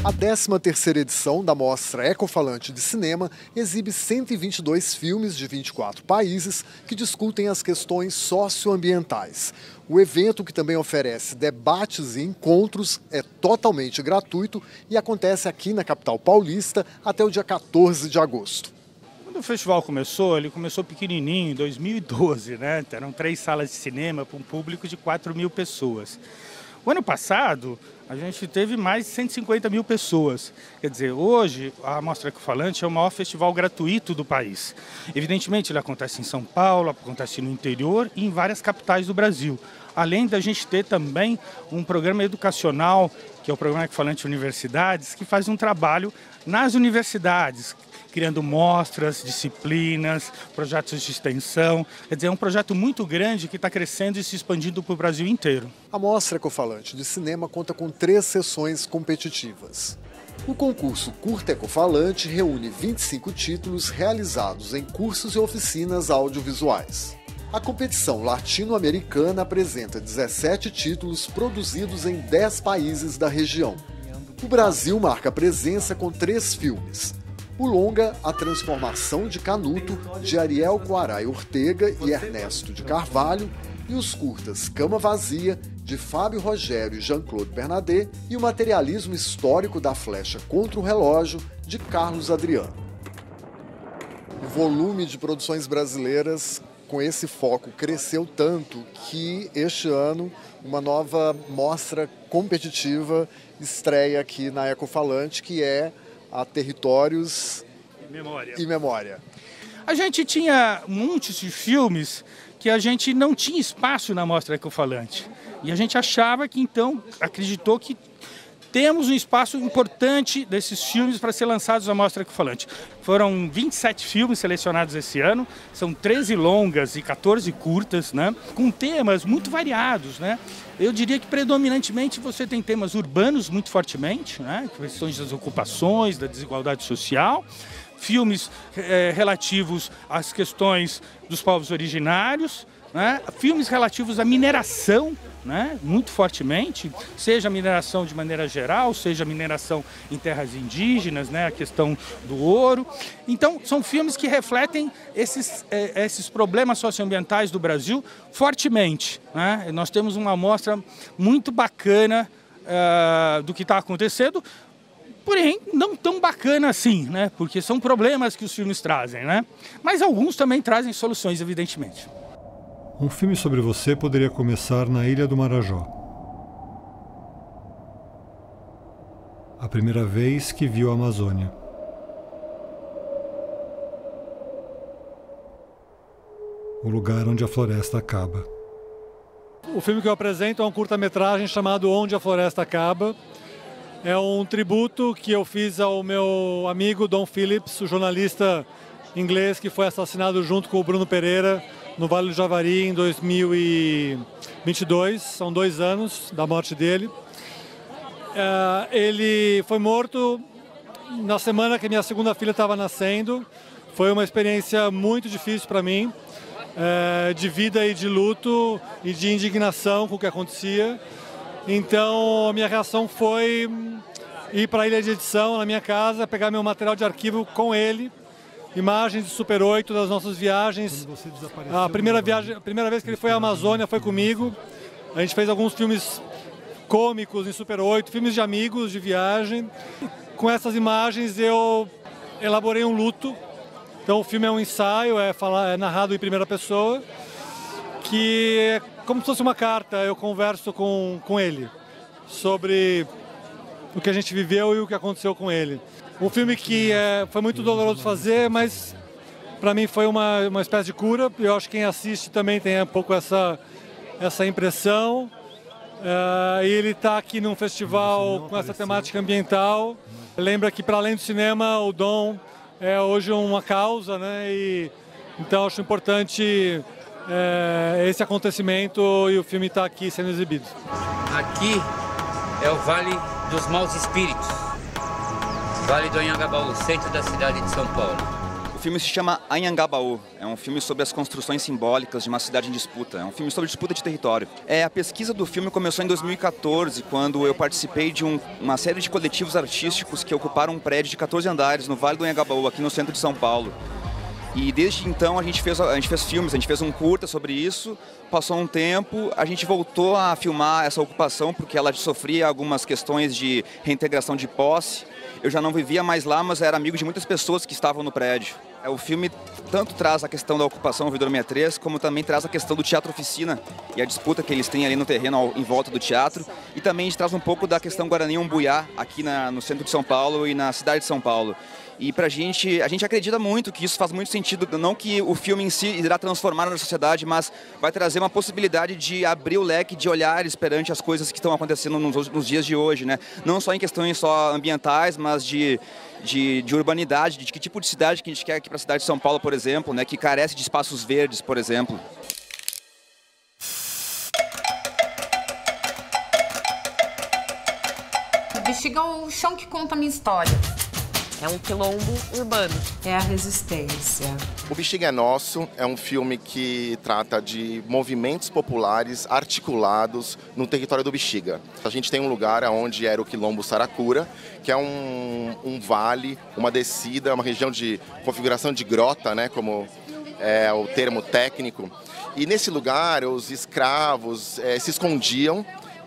A 13ª edição da Mostra Ecofalante de Cinema exibe 122 filmes de 24 países que discutem as questões socioambientais. O evento, que também oferece debates e encontros, é totalmente gratuito e acontece aqui na capital paulista até o dia 14 de agosto. Quando o festival começou, ele começou pequenininho, em 2012, né? Eram 3 salas de cinema para um público de 4.000 pessoas. O ano passado, a gente teve mais de 150 mil pessoas. Quer dizer, hoje, a Mostra Ecofalante é o maior festival gratuito do país. Evidentemente, ele acontece em São Paulo, acontece no interior e em várias capitais do Brasil. Além da gente ter também um programa educacional, que é o Programa Ecofalante Universidades, que faz um trabalho nas universidades, criando mostras, disciplinas, projetos de extensão. Quer dizer, é um projeto muito grande que está crescendo e se expandindo para o Brasil inteiro. A Mostra Ecofalante de Cinema conta com 3 sessões competitivas. O concurso Curta Ecofalante reúne 25 títulos realizados em cursos e oficinas audiovisuais. A competição latino-americana apresenta 17 títulos produzidos em 10 países da região. O Brasil marca presença com 3 filmes. O longa A Transformação de Canuto, de Ariel Coaray Ortega e Ernesto de Carvalho, e os curtas Cama Vazia, de Fábio Rogério e Jean-Claude Bernadette, e o materialismo histórico da Flecha contra o Relógio, de Carlos Adriano. O volume de produções brasileiras com esse foco cresceu tanto que este ano uma nova mostra competitiva estreia aqui na Ecofalante, que é a Territórios e Memória. A gente tinha muitos de filmes que a gente não tinha espaço na Mostra Ecofalante. E a gente achava que, então, acreditou que temos um espaço importante desses filmes para ser lançados na Mostra Ecofalante. Foram 27 filmes selecionados esse ano, são 13 longas e 14 curtas, né, com temas muito variados, né? Eu diria que predominantemente você tem temas urbanos muito fortemente, né, questões das ocupações, da desigualdade social, filmes relativos às questões dos povos originários, né, filmes relativos à mineração, né, muito fortemente, seja a mineração de maneira geral, seja a mineração em terras indígenas, né, a questão do ouro. Então, são filmes que refletem esses problemas socioambientais do Brasil fortemente, né? Nós temos uma amostra muito bacana do que está acontecendo, porém não tão bacana assim, né, porque são problemas que os filmes trazem, né? Mas alguns também trazem soluções, evidentemente. Um filme sobre você poderia começar na Ilha do Marajó. A primeira vez que viu a Amazônia. O lugar onde a floresta acaba. O filme que eu apresento é um curta-metragem chamado Onde a Floresta Acaba. É um tributo que eu fiz ao meu amigo Don Phillips, o jornalista inglês que foi assassinado junto com o Bruno Pereira no Vale do Javari em 2022, são 2 anos da morte dele. Ele foi morto na semana que minha segunda filha estava nascendo. Foi uma experiência muito difícil para mim, de vida e de luto e de indignação com o que acontecia. Então a minha reação foi ir para a ilha de edição, na minha casa, pegar meu material de arquivo com ele, imagens de Super 8 das nossas viagens. A primeira vez que ele foi à Amazônia foi comigo. A gente fez alguns filmes cômicos em Super 8, filmes de amigos, de viagem. Com essas imagens eu elaborei um luto. Então o filme é um ensaio, é narrado em primeira pessoa, que é como se fosse uma carta. Eu converso com ele sobre o que a gente viveu e o que aconteceu com ele. Um filme que foi muito doloroso fazer, mas para mim foi uma espécie de cura. Eu acho que quem assiste também tem um pouco essa impressão. E ele está aqui num festival com essa temática ambiental. Lembra que, para além do cinema, o Dom é hoje uma causa, né? Então acho importante esse acontecimento e o filme está aqui sendo exibido. Aqui é o Vale dos Maus Espíritos. Vale do Anhangabaú, centro da cidade de São Paulo. O filme se chama Anhangabaú, é um filme sobre as construções simbólicas de uma cidade em disputa, é um filme sobre disputa de território. A pesquisa do filme começou em 2014, quando eu participei de uma série de coletivos artísticos que ocuparam um prédio de 14 andares no Vale do Anhangabaú, aqui no centro de São Paulo. E desde então a gente fez filmes, a gente fez um curta sobre isso, passou um tempo, a gente voltou a filmar essa ocupação porque ela sofria algumas questões de reintegração de posse. Eu já não vivia mais lá, mas era amigo de muitas pessoas que estavam no prédio. O filme tanto traz a questão da ocupação ouvidor 63, como também traz a questão do teatro oficina e a disputa que eles têm ali no terreno em volta do teatro. E também a gente traz um pouco da questão Guarani-Umbuiá, aqui no centro de São Paulo e na cidade de São Paulo. E pra gente, a gente acredita muito que isso faz muito sentido, não que o filme em si irá transformar a sociedade, mas vai trazer uma possibilidade de abrir o leque de olhares perante as coisas que estão acontecendo nos dias de hoje, né? Não só em questões só ambientais, mas de urbanidade, de que tipo de cidade que a gente quer aqui para a cidade de São Paulo, por exemplo, né? Que carece de espaços verdes, por exemplo. O Bexiga é o chão que conta a minha história. É um quilombo urbano. É a resistência. O Bexiga é Nosso é um filme que trata de movimentos populares articulados no território do Bexiga. A gente tem um lugar onde era o quilombo Saracura, que é um vale, uma descida, uma região de configuração de grota, né, como é o termo técnico. E nesse lugar os escravos se escondiam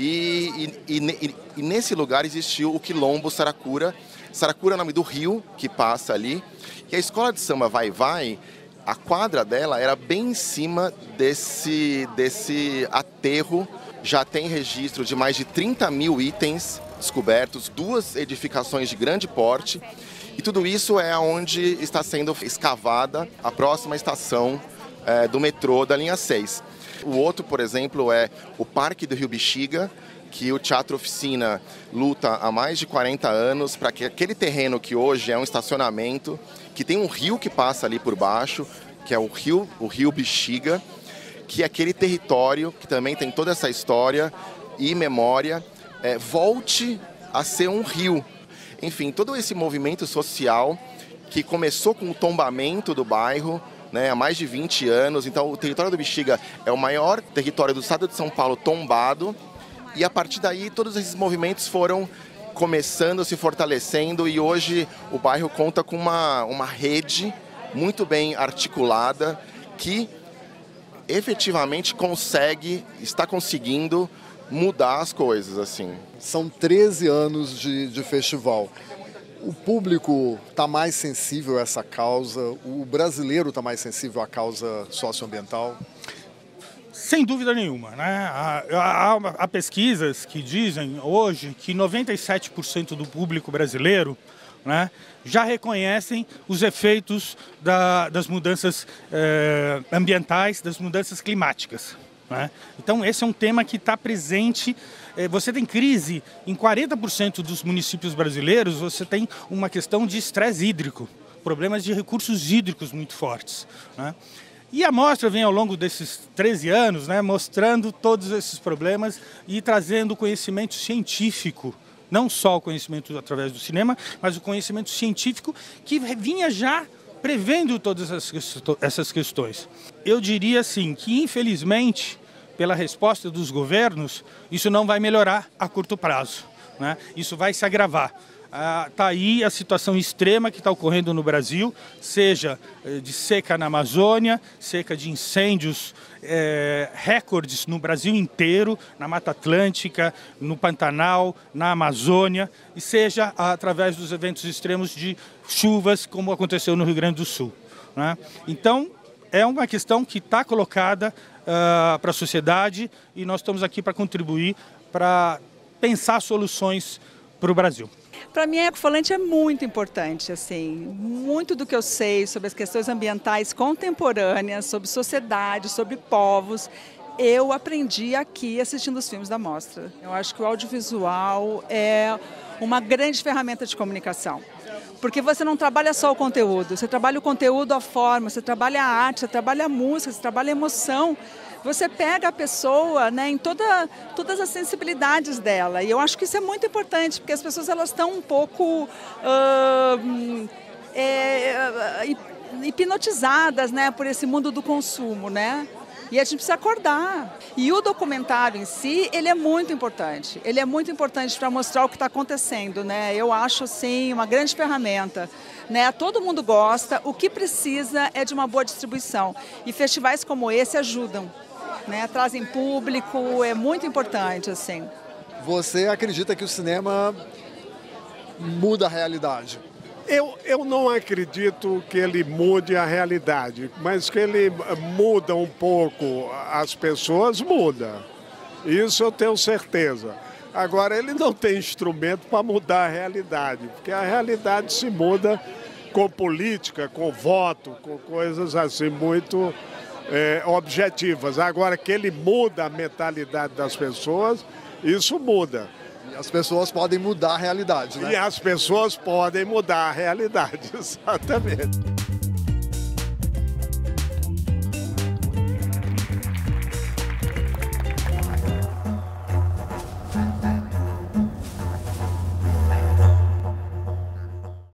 e nesse lugar existiu o quilombo Saracura. Saracura é o nome do rio que passa ali. E a escola de samba Vai Vai, a quadra dela era bem em cima desse aterro. Já tem registro de mais de 30 mil itens descobertos, 2 edificações de grande porte. E tudo isso é onde está sendo escavada a próxima estação do metrô da linha 6. O outro, por exemplo, é o Parque do Rio Bexiga, que o Teatro Oficina luta há mais de 40 anos para que aquele terreno que hoje é um estacionamento, que tem um rio que passa ali por baixo, que é o rio Bexiga, que aquele território, que também tem toda essa história e memória, volte a ser um rio. Enfim, todo esse movimento social que começou com o tombamento do bairro, né, há mais de 20 anos. Então, o território do Bexiga é o maior território do estado de São Paulo tombado. E a partir daí, todos esses movimentos foram começando, se fortalecendo, e hoje o bairro conta com uma rede muito bem articulada que efetivamente está conseguindo mudar as coisas, assim. São 13 anos de festival. O público está mais sensível a essa causa? O brasileiro está mais sensível à causa socioambiental? Sem dúvida nenhuma, né? Há pesquisas que dizem hoje que 97% do público brasileiro, né, já reconhecem os efeitos das mudanças ambientais, das mudanças climáticas, né? Então esse é um tema que está presente. Você tem crise em 40% dos municípios brasileiros, você tem uma questão de estresse hídrico, problemas de recursos hídricos muito fortes, né? E a mostra vem ao longo desses 13 anos, né, mostrando todos esses problemas e trazendo conhecimento científico, não só o conhecimento através do cinema, mas o conhecimento científico que vinha já prevendo todas essas questões. Eu diria assim que, infelizmente, pela resposta dos governos, isso não vai melhorar a curto prazo, né? Isso vai se agravar. Está aí a situação extrema que está ocorrendo no Brasil, seja de seca na Amazônia, seca de incêndios recordes no Brasil inteiro, na Mata Atlântica, no Pantanal, na Amazônia, e seja através dos eventos extremos de chuvas, como aconteceu no Rio Grande do Sul, né? Então, é uma questão que está colocada para a sociedade e nós estamos aqui para contribuir, para pensar soluções para o Brasil. Para mim, a Ecofalante é muito importante, assim, muito do que eu sei sobre as questões ambientais contemporâneas, sobre sociedade, sobre povos, eu aprendi aqui assistindo os filmes da mostra. Eu acho que o audiovisual é uma grande ferramenta de comunicação, porque você não trabalha só o conteúdo, você trabalha o conteúdo, a forma, você trabalha a arte, você trabalha a música, você trabalha a emoção. Você pega a pessoa, né, em todas as sensibilidades dela. E eu acho que isso é muito importante, porque as pessoas elas estão um pouco hipnotizadas, né, por esse mundo do consumo, né? E a gente precisa acordar. E o documentário em si, ele é muito importante. Ele é muito importante para mostrar o que está acontecendo, né? Eu acho, sim, uma grande ferramenta. Né? Todo mundo gosta, o que precisa é de uma boa distribuição. E festivais como esse ajudam, né? Trazem público, é muito importante, assim. Você acredita que o cinema muda a realidade? Eu não acredito que ele mude a realidade, mas que ele muda um pouco as pessoas, muda. Isso eu tenho certeza. Agora, ele não tem instrumento para mudar a realidade, porque a realidade se muda com política, com voto, com coisas assim muito objetivas. Agora, que ele muda a mentalidade das pessoas, isso muda. E as pessoas podem mudar a realidade, né? E as pessoas podem mudar a realidade, exatamente.